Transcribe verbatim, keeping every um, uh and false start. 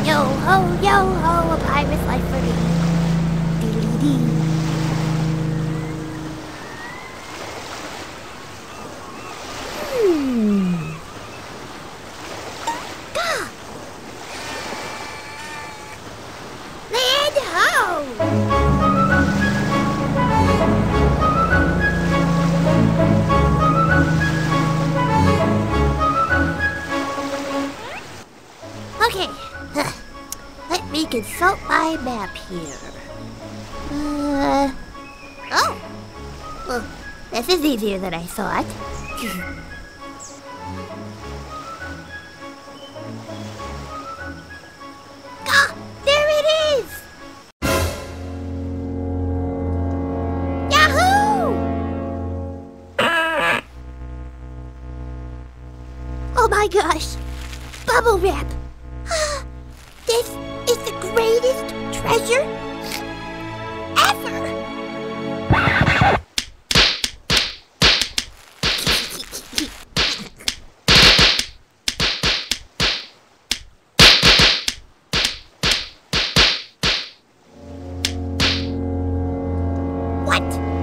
Yo ho, yo ho, a pirate's life for me. Dee-dee-dee. Hmm. Gah! Land ho! Okay. Let me consult my map here. Uh, oh. Well, this is easier than I thought. Ah, there it is! Yahoo! Oh my gosh! Bubble wrap! This is the greatest treasure ever! What?